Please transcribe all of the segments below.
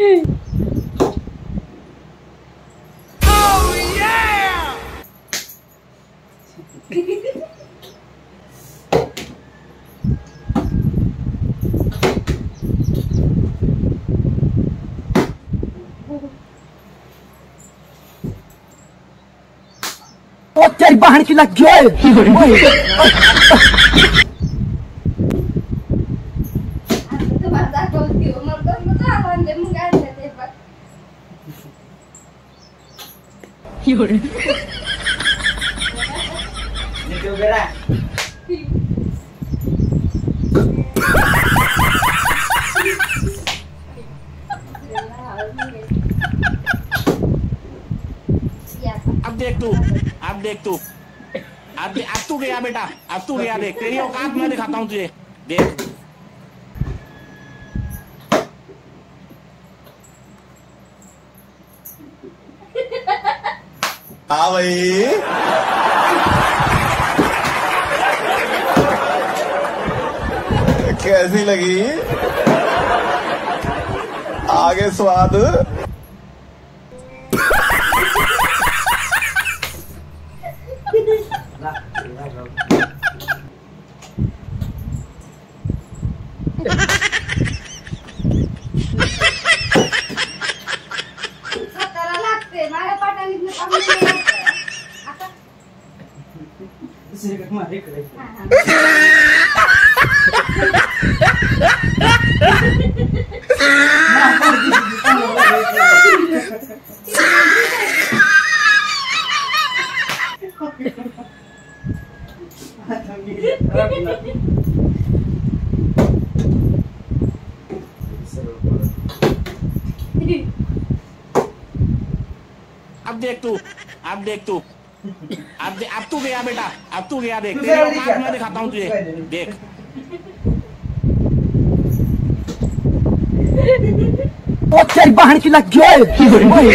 ओ तेरी बहन की लग गई। अब देख तू अब तू गया बेटा, अब तू गया। देख तेरी औकात मैं दिखाता हूँ तुझे, देख। हाँ भाई, कैसी लगी आगे स्वाद? अब तू गया बेटा, अब तू गया। देख तेरी औकात मैं दिखाता हूँ तुझे, देख। ओ तेरी बहन की लग गई।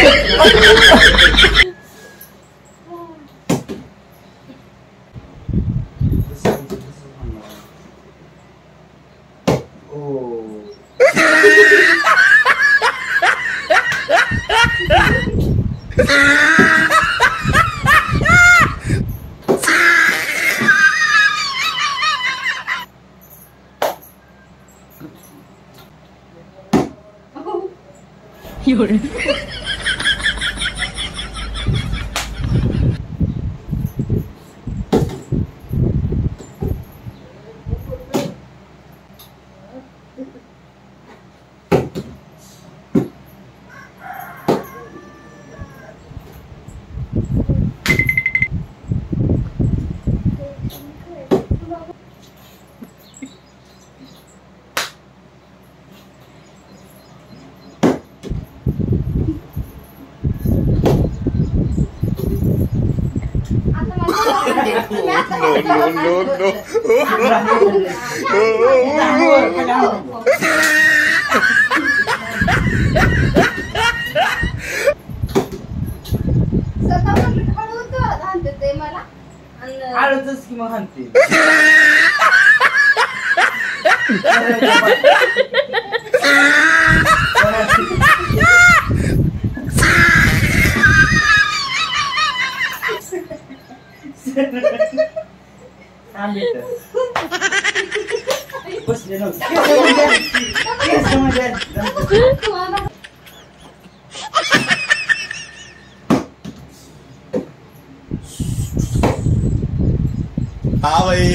हाँ भाई,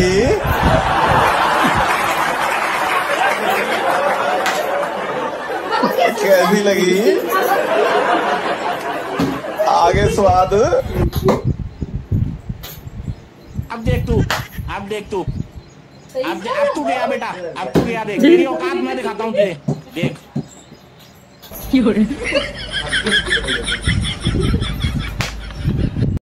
कैसी लगी आगे स्वाद? अब देख तू अब तू गया बेटा, अब तू गया। देख तेरी औकात मैं दिखाता हूँ तुझे, देख।